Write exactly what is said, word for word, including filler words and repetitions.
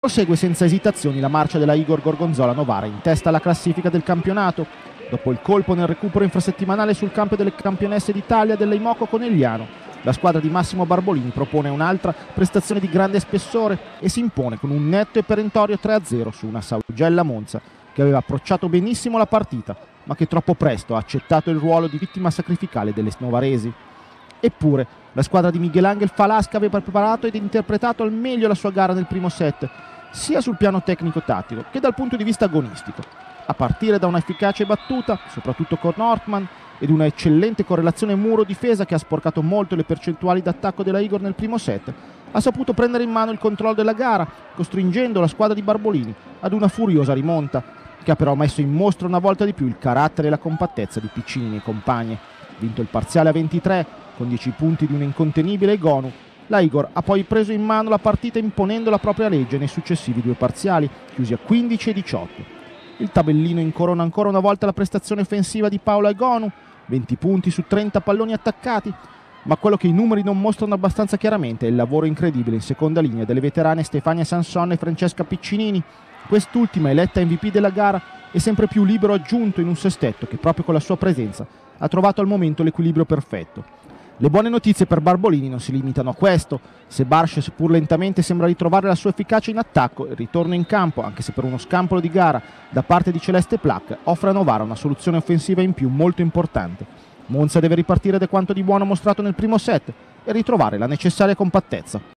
Prosegue senza esitazioni la marcia della Igor Gorgonzola Novara in testa alla classifica del campionato. Dopo il colpo nel recupero infrasettimanale sul campo delle campionesse d'Italia dell'Eimoco Conegliano, la squadra di Massimo Barbolini propone un'altra prestazione di grande spessore e si impone con un netto e perentorio tre a zero su una Saugella Monza che aveva approcciato benissimo la partita, ma che troppo presto ha accettato il ruolo di vittima sacrificale delle novaresi. Eppure, la squadra di Miguelangel Falasca aveva preparato ed interpretato al meglio la sua gara nel primo set, sia sul piano tecnico-tattico che dal punto di vista agonistico, a partire da una efficace battuta, soprattutto con Ortman, ed una eccellente correlazione muro-difesa che ha sporcato molto le percentuali d'attacco della Igor nel primo set. Ha saputo prendere in mano il controllo della gara, costringendo la squadra di Barbolini ad una furiosa rimonta, che ha però messo in mostra una volta di più il carattere e la compattezza di Piccinini e compagni. Vinto il parziale a ventitré, con dieci punti di un incontenibile Egonu, la Igor ha poi preso in mano la partita imponendo la propria legge nei successivi due parziali, chiusi a quindici e diciotto. Il tabellino incorona ancora una volta la prestazione offensiva di Paola Egonu, venti punti su trenta palloni attaccati, ma quello che i numeri non mostrano abbastanza chiaramente è il lavoro incredibile in seconda linea delle veterane Stefania Sanson e Francesca Piccinini. Quest'ultima, eletta M V P della gara, è sempre più libero aggiunto in un sestetto che proprio con la sua presenza ha trovato al momento l'equilibrio perfetto. Le buone notizie per Barbolini non si limitano a questo. Se Barsh, seppur lentamente, sembra ritrovare la sua efficacia in attacco, il ritorno in campo, anche se per uno scampolo di gara da parte di Celeste Plac, offre a Novara una soluzione offensiva in più molto importante. Monza deve ripartire da quanto di buono mostrato nel primo set e ritrovare la necessaria compattezza.